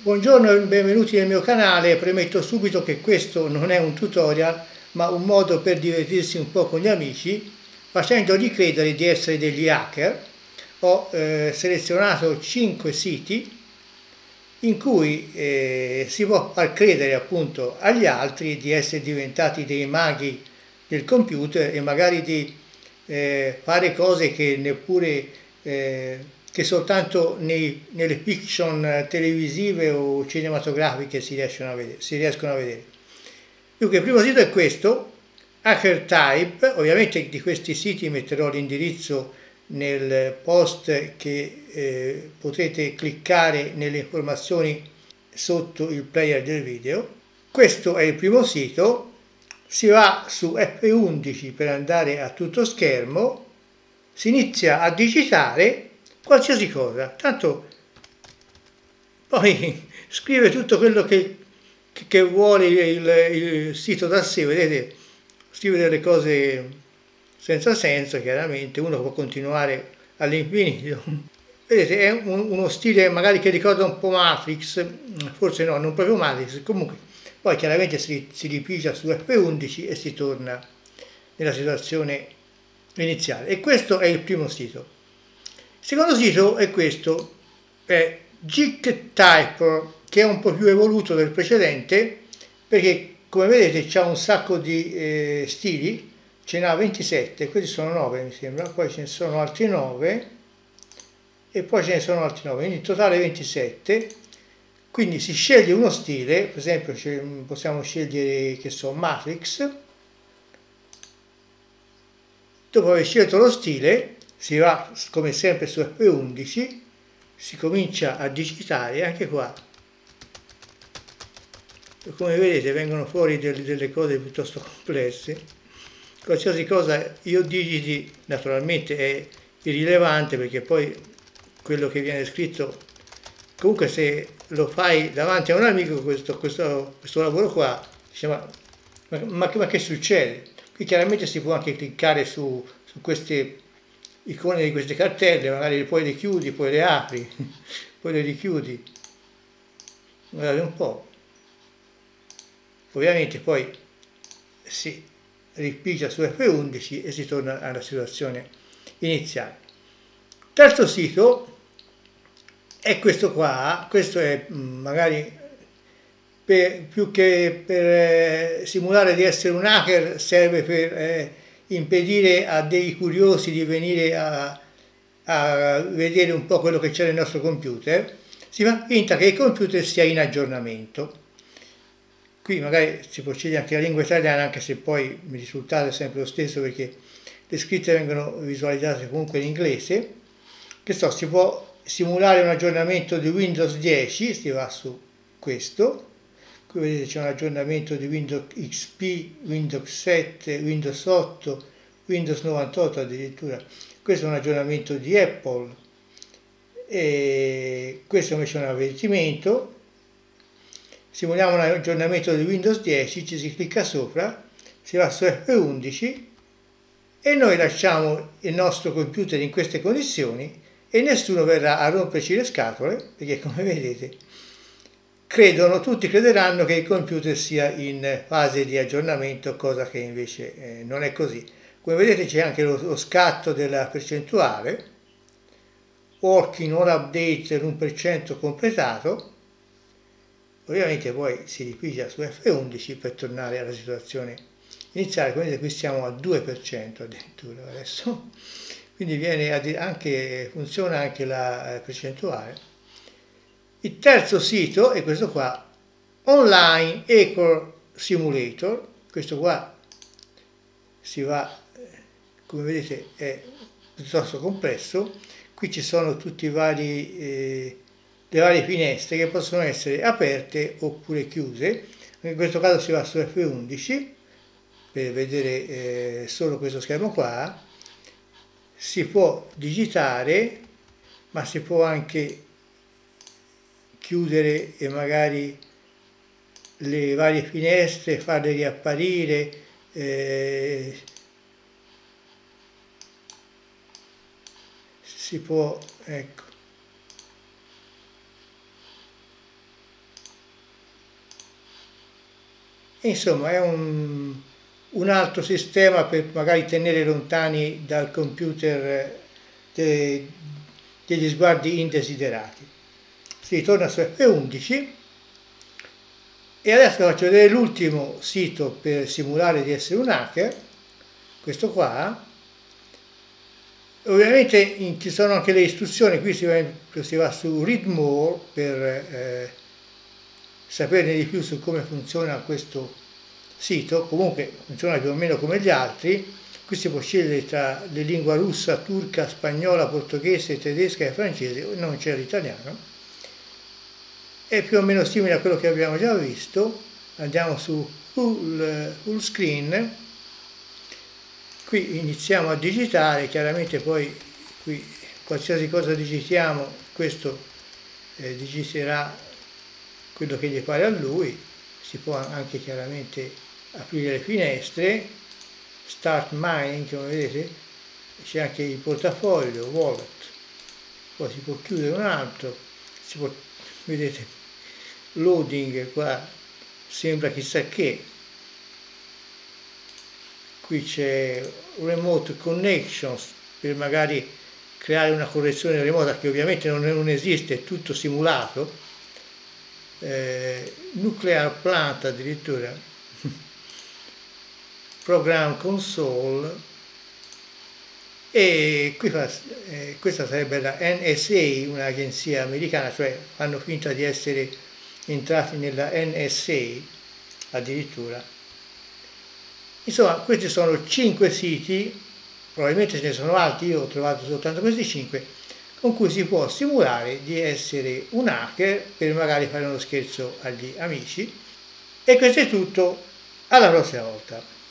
Buongiorno e benvenuti nel mio canale. Premetto subito che questo non è un tutorial, ma un modo per divertirsi un po' con gli amici, facendogli credere di essere degli hacker. Ho selezionato 5 siti in cui si può far credere appunto agli altri di essere diventati dei maghi del computer e magari di fare cose che neppure che soltanto nelle fiction televisive o cinematografiche si riescono a vedere. Dunque, il primo sito è questo, HackerType. Ovviamente di questi siti metterò l'indirizzo nel post che potrete cliccare nelle informazioni sotto il player del video. Questo è il primo sito. Si va su F11 per andare a tutto schermo, si inizia a digitare qualsiasi cosa, tanto poi scrive tutto quello che vuole il sito da sé. Vedete, scrive delle cose senza senso, chiaramente, uno può continuare all'infinito. Vedete, è uno stile magari che ricorda un po' Matrix, forse no, non proprio Matrix, comunque poi chiaramente si ripigia su F11 e si torna nella situazione iniziale. E questo è il primo sito. Il secondo sito è questo, è GeekTyper, che è un po' più evoluto del precedente, perché come vedete c'ha un sacco di stili, ce n'ha 27, questi sono 9 mi sembra, poi ce ne sono altri 9 e poi ce ne sono altri 9, quindi in totale 27. Quindi si sceglie uno stile, per esempio possiamo scegliere, che so, Matrix. Dopo aver scelto lo stile si va come sempre su F11, si comincia a digitare. Anche qua, come vedete, vengono fuori delle cose piuttosto complesse. Qualsiasi cosa io digiti naturalmente è irrilevante, perché poi quello che viene scritto, comunque se lo fai davanti a un amico questo lavoro qua, dice, ma che succede? Qui chiaramente si può anche cliccare su queste icone di queste cartelle, magari poi le chiudi, poi le apri, poi le richiudi. Guardate un po'. Ovviamente poi si ripigia su F11 e si torna alla situazione iniziale. Terzo sito è questo qua. Questo è magari più che per simulare di essere un hacker, serve per impedire a dei curiosi di venire a vedere un po' quello che c'è nel nostro computer. Si fa finta che il computer sia in aggiornamento. Qui magari si può scegliere anche la lingua italiana, anche se poi il risultato è sempre lo stesso, perché le scritte vengono visualizzate comunque in inglese. Che so, si può simulare un aggiornamento di Windows 10, si va su questo. Qui vedete c'è un aggiornamento di Windows XP, Windows 7, Windows 8, Windows 98 addirittura. Questo è un aggiornamento di Apple, e questo invece è un avvertimento. Simuliamo un aggiornamento di Windows 10, ci si clicca sopra, si va su F11 e noi lasciamo il nostro computer in queste condizioni e nessuno verrà a romperci le scatole, perché come vedete tutti crederanno che il computer sia in fase di aggiornamento, cosa che invece non è così. Come vedete c'è anche lo scatto della percentuale, working on update l'1% completato. Ovviamente poi si ripigia su F11 per tornare alla situazione iniziale. Come vedete qui siamo al 2% addirittura adesso, quindi funziona anche la percentuale. Il terzo sito è questo qua, Online Hacker Simulator. Questo qua si va, come vedete è piuttosto complesso. Qui ci sono tutti le varie finestre che possono essere aperte oppure chiuse. In questo caso si va su F11 per vedere solo questo schermo qua. Si può digitare, ma si può anche chiudere e magari le varie finestre, farle riapparire. Si può, ecco, E insomma è un altro sistema per magari tenere lontani dal computer degli sguardi indesiderati. Si ritorna su F11 e adesso faccio vedere l'ultimo sito per simulare di essere un hacker, questo qua. Ovviamente ci sono anche le istruzioni, qui si va su Read More per saperne di più su come funziona questo sito. Comunque funziona più o meno come gli altri. Qui si può scegliere tra le lingue russa, turca, spagnola, portoghese, tedesca e francese, non c'è l'italiano. È più o meno simile a quello che abbiamo già visto. Andiamo su full screen. Qui iniziamo a digitare, chiaramente poi qui qualsiasi cosa digitiamo, questo digiterà quello che gli pare a lui. Si può anche chiaramente aprire le finestre, Start Mining, come vedete, c'è anche il portafoglio, Wallet, poi si può chiudere un altro, si può, vedete, Loading, qua sembra chissà che. Qui c'è Remote Connections per magari creare una connessione remota che ovviamente non esiste, è tutto simulato. Nuclear Plant addirittura, Program Console, e qui questa sarebbe la NSA, un'agenzia americana, cioè fanno finta di essere entrati nella NSA addirittura. Insomma, questi sono 5 siti, probabilmente ce ne sono altri, io ho trovato soltanto questi 5, con cui si può simulare di essere un hacker per magari fare uno scherzo agli amici. E questo è tutto, alla prossima volta.